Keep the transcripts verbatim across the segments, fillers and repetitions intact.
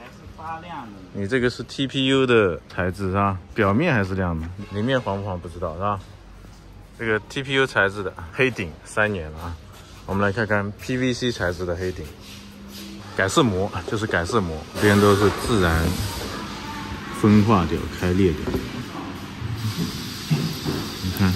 还是发亮的。 你这个是 T P U 的材质是吧？表面还是亮的，里面黄不黄不知道是吧？这个 T P U 材质的黑顶三年了啊。我们来看看 P V C 材质的黑顶，改色膜就是改色膜，这边都是自然分化掉、开裂掉。你看，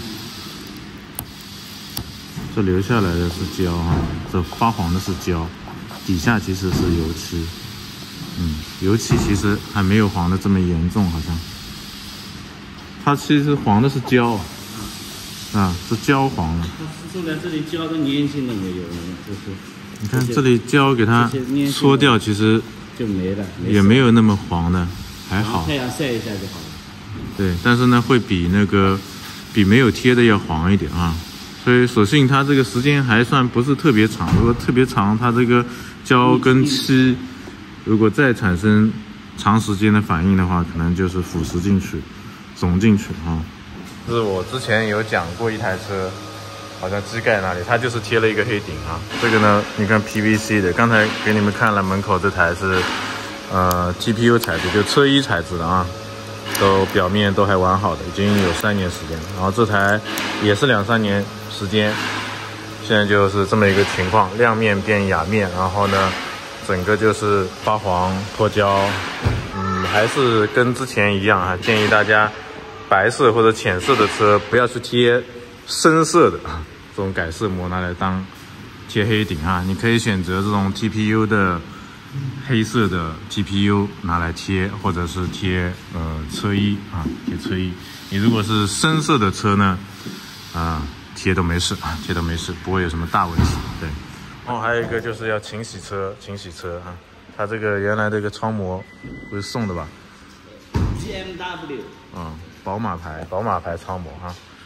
这留下来的是胶哈，这发黄的是胶，底下其实是油漆。嗯，油漆其实还没有黄的这么严重，好像。它其实黄的是胶。啊，是焦黄的。 它是在这里胶的粘性都没有，就是你看这里胶给它搓掉，其实就没了， 也没有那么黄的，还好。 太阳晒一下就好了。 对，但是呢，会比那个比没有贴的要黄一点啊。所以所幸它这个时间还算不是特别长，如果特别长，它这个胶跟漆如果再产生长时间的反应的话，可能就是腐蚀进去、肿进去啊。是我之前有讲过一台车，好像机盖那里，它就是贴了一个黑顶啊。这个呢，你看 P V C 的，刚才给你们看了门口这台是呃 T P U 材质，就车衣材质的啊，都表面都还完好的，已经有三年时间了。然后这台也是两三年时间，现在就是这么一个情况，亮面变哑面，然后呢，整个就是发黄脱胶，嗯，还是跟之前一样啊，建议大家。白色或者浅色的车不要去贴深色的这种改色膜，拿来当贴黑顶啊。你可以选择这种 T P U 的黑色的 T P U 拿来贴，或者是贴呃车衣啊，贴车衣。你如果是深色的车呢，啊贴都没事啊，贴都没事，不会有什么大问题。对。哦，还有一个就是要勤洗车，勤洗车啊。它这个原来这个窗膜不是送的吧 ？G M W。 嗯。宝马牌，宝马牌超模哈。